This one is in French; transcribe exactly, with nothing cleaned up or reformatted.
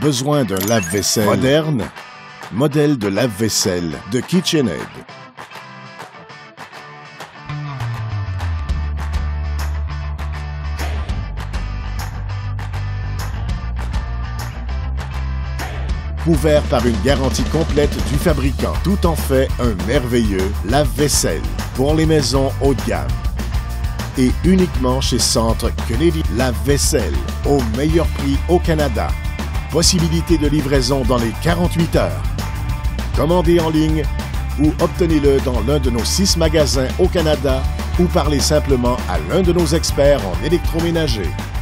Besoin d'un lave-vaisselle moderne? Modèle de lave-vaisselle de KitchenAid. Couvert par une garantie complète du fabricant. Tout en fait un merveilleux lave-vaisselle pour les maisons haut de gamme. Et uniquement chez Centre Kennedy. Lave-vaisselle au meilleur prix au Canada. Possibilité de livraison dans les quarante-huit heures. Commandez en ligne ou obtenez-le dans l'un de nos six magasins au Canada ou parlez simplement à l'un de nos experts en électroménager.